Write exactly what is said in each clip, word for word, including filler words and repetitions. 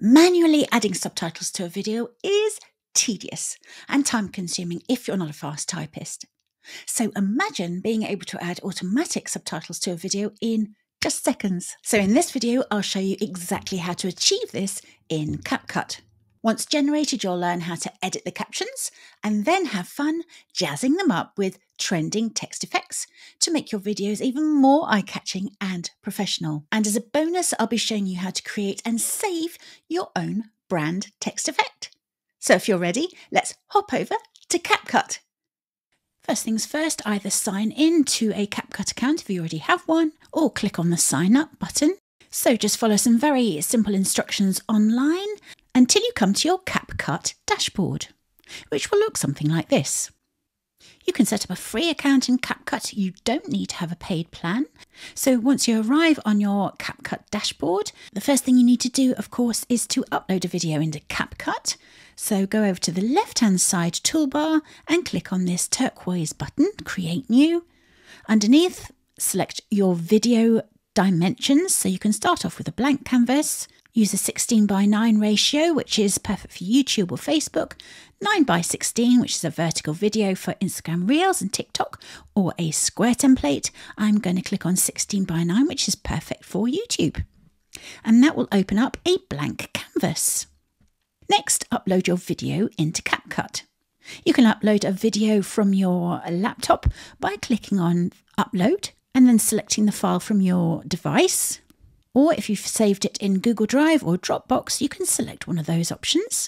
Manually adding subtitles to a video is tedious and time consuming if you're not a fast typist. So imagine being able to add automatic subtitles to a video in just seconds. So in this video, I'll show you exactly how to achieve this in CapCut. Once generated, you'll learn how to edit the captions and then have fun jazzing them up with trending text effects to make your videos even more eye-catching and professional. And as a bonus, I'll be showing you how to create and save your own brand text effect. So if you're ready, let's hop over to CapCut. First things first, either sign in to a CapCut account if you already have one, or click on the sign up button. So just follow some very simple instructions online until you come to your CapCut dashboard, which will look something like this. You can set up a free account in CapCut. You don't need to have a paid plan. So once you arrive on your CapCut dashboard, the first thing you need to do, of course, is to upload a video into CapCut. So go over to the left-hand side toolbar and click on this turquoise button, Create New. Underneath, select your video dimensions. So you can start off with a blank canvas. Use a sixteen by nine ratio, which is perfect for YouTube or Facebook, nine by sixteen, which is a vertical video for Instagram Reels and TikTok, or a square template. I'm going to click on sixteen by nine, which is perfect for YouTube. And that will open up a blank canvas. Next, upload your video into CapCut. You can upload a video from your laptop by clicking on Upload and then selecting the file from your device. Or if you've saved it in Google Drive or Dropbox, you can select one of those options.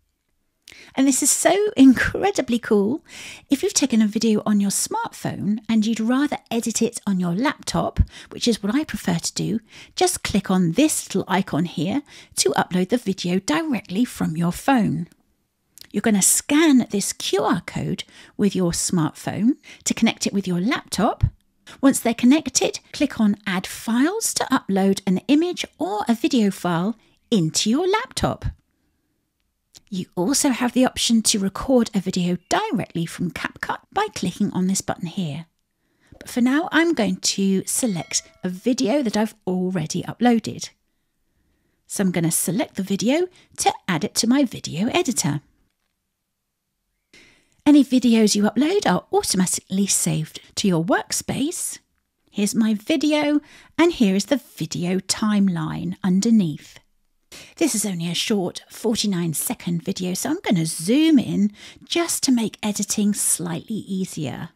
And this is so incredibly cool. If you've taken a video on your smartphone and you'd rather edit it on your laptop, which is what I prefer to do, just click on this little icon here to upload the video directly from your phone. You're going to scan this Q R code with your smartphone to connect it with your laptop. Once they're connected, click on Add Files to upload an image or a video file into your laptop. You also have the option to record a video directly from CapCut by clicking on this button here. But for now, I'm going to select a video that I've already uploaded. So I'm going to select the video to add it to my video editor. Any videos you upload are automatically saved to your workspace. Here's my video, and here is the video timeline underneath. This is only a short forty-nine second video, so I'm going to zoom in just to make editing slightly easier.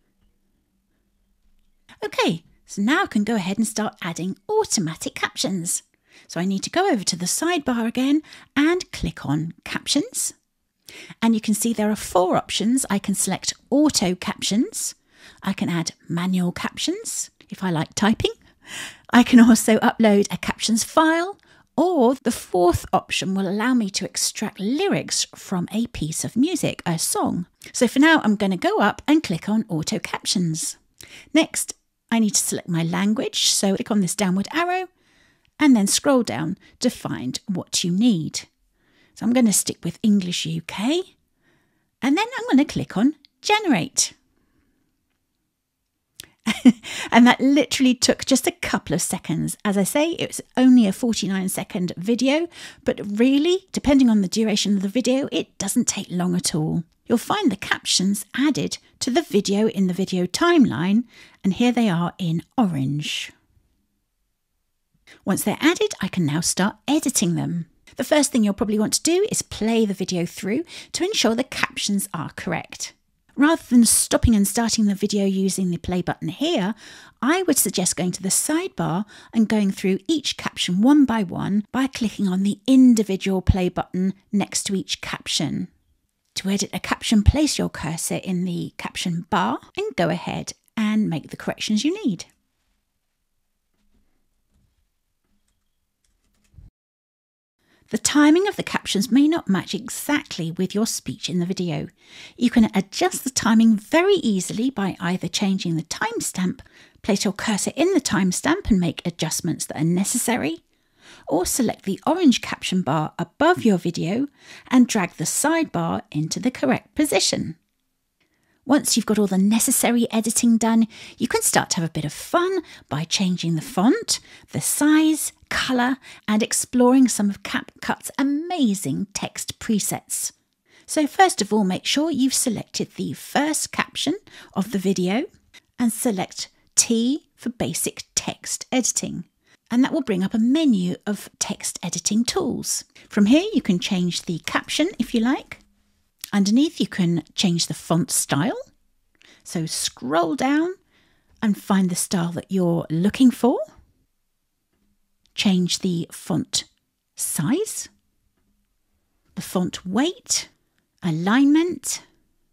Okay, so now I can go ahead and start adding automatic captions. So I need to go over to the sidebar again and click on Captions. And you can see there are four options. I can select Auto Captions. I can add Manual Captions if I like typing. I can also upload a captions file, or the fourth option will allow me to extract lyrics from a piece of music, a song. So for now, I'm going to go up and click on Auto Captions. Next, I need to select my language. So click on this downward arrow and then scroll down to find what you need. So I'm going to stick with English U K, and then I'm going to click on Generate. And that literally took just a couple of seconds. As I say, it was only a forty-nine second video, but really, depending on the duration of the video, it doesn't take long at all. You'll find the captions added to the video in the video timeline, and here they are in orange. Once they're added, I can now start editing them. The first thing you'll probably want to do is play the video through to ensure the captions are correct. Rather than stopping and starting the video using the play button here, I would suggest going to the sidebar and going through each caption one by one by clicking on the individual play button next to each caption. To edit a caption, place your cursor in the caption bar and go ahead and make the corrections you need. The timing of the captions may not match exactly with your speech in the video. You can adjust the timing very easily by either changing the timestamp, place your cursor in the timestamp and make adjustments that are necessary, or select the orange caption bar above your video and drag the sidebar into the correct position. Once you've got all the necessary editing done, you can start to have a bit of fun by changing the font, the size, colour, and exploring some of CapCut's amazing text presets. So first of all, make sure you've selected the first caption of the video and select T for basic text editing. And that will bring up a menu of text editing tools. From here, you can change the caption if you like. Underneath, you can change the font style. So scroll down and find the style that you're looking for. Change the font size, the font weight, alignment.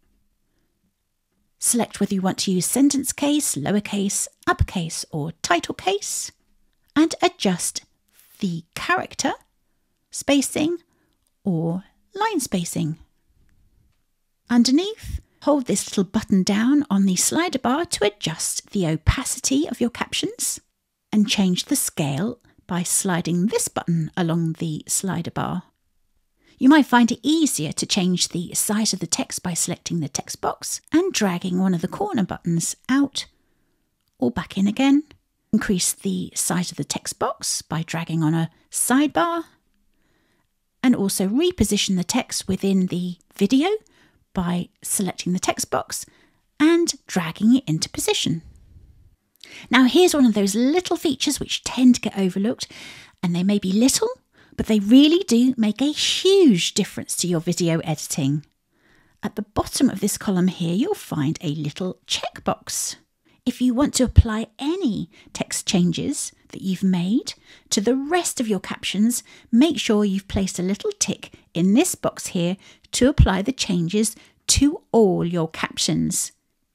Select whether you want to use sentence case, lowercase, uppercase, or title case, and adjust the character spacing or line spacing. Underneath, hold this little button down on the slider bar to adjust the opacity of your captions and change the scale by sliding this button along the slider bar. You might find it easier to change the size of the text by selecting the text box and dragging one of the corner buttons out or back in again. Increase the size of the text box by dragging on a sidebar, and also reposition the text within the video by selecting the text box and dragging it into position. Now here's one of those little features which tend to get overlooked, and they may be little, but they really do make a huge difference to your video editing. At the bottom of this column here, you'll find a little checkbox. If you want to apply any text changes that you've made to the rest of your captions, make sure you've placed a little tick in this box here to apply the changes to all your captions.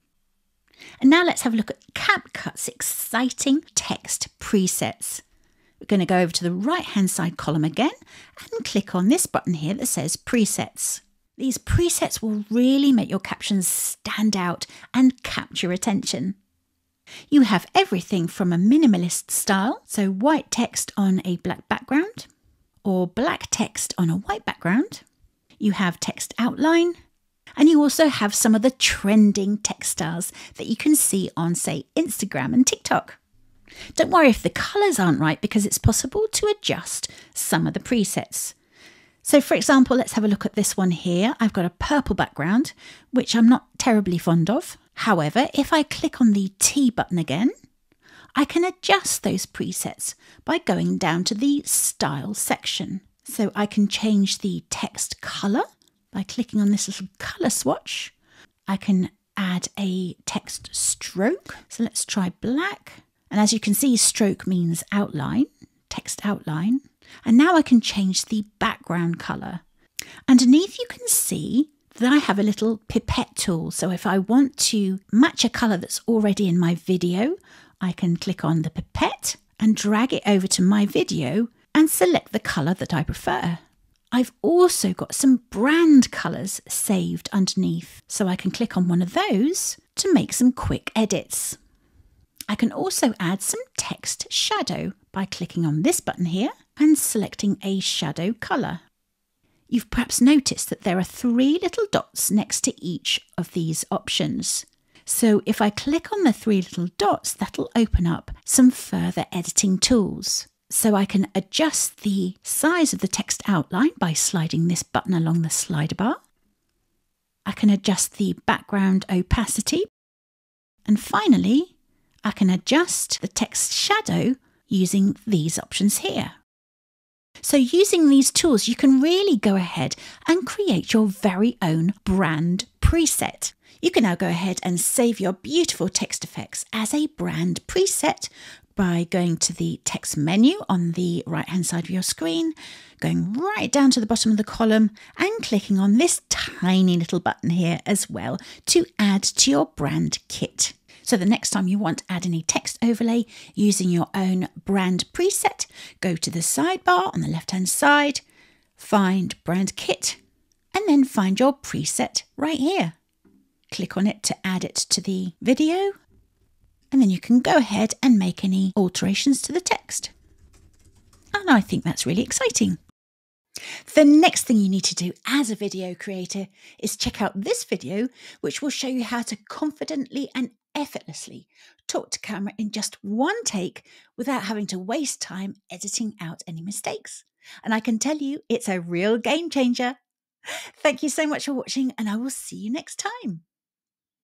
And now let's have a look at CapCut's exciting text presets. We're going to go over to the right hand side column again and click on this button here that says presets. These presets will really make your captions stand out and capture attention. You have everything from a minimalist style, so white text on a black background, or black text on a white background. You have text outline, and you also have some of the trending text styles that you can see on, say, Instagram and TikTok. Don't worry if the colours aren't right, because it's possible to adjust some of the presets. So for example, let's have a look at this one here. I've got a purple background, which I'm not terribly fond of. However, if I click on the T button again, I can adjust those presets by going down to the Style section. So I can change the text colour by clicking on this little colour swatch. I can add a text stroke. So let's try black. And as you can see, stroke means outline, text outline. And now I can change the background colour. Underneath you can see that I have a little pipette tool. So if I want to match a colour that's already in my video, I can click on the pipette and drag it over to my video and select the colour that I prefer. I've also got some brand colours saved underneath, so I can click on one of those to make some quick edits. I can also add some text shadow by clicking on this button here and selecting a shadow colour. You've perhaps noticed that there are three little dots next to each of these options. So if I click on the three little dots, that'll open up some further editing tools. So I can adjust the size of the text outline by sliding this button along the slider bar. I can adjust the background opacity. And finally, I can adjust the text shadow using these options here. So using these tools, you can really go ahead and create your very own brand preset. You can now go ahead and save your beautiful text effects as a brand preset by going to the text menu on the right hand side of your screen, going right down to the bottom of the column and clicking on this tiny little button here as well to add to your brand kit. So the next time you want to add any text overlay using your own brand preset, go to the sidebar on the left hand side, find brand kit, and then find your preset right here. Click on it to add it to the video, and then you can go ahead and make any alterations to the text. And I think that's really exciting. The next thing you need to do as a video creator is check out this video, which will show you how to confidently and effortlessly talk to camera in just one take without having to waste time editing out any mistakes. And I can tell you, it's a real game changer. Thank you so much for watching, and I will see you next time.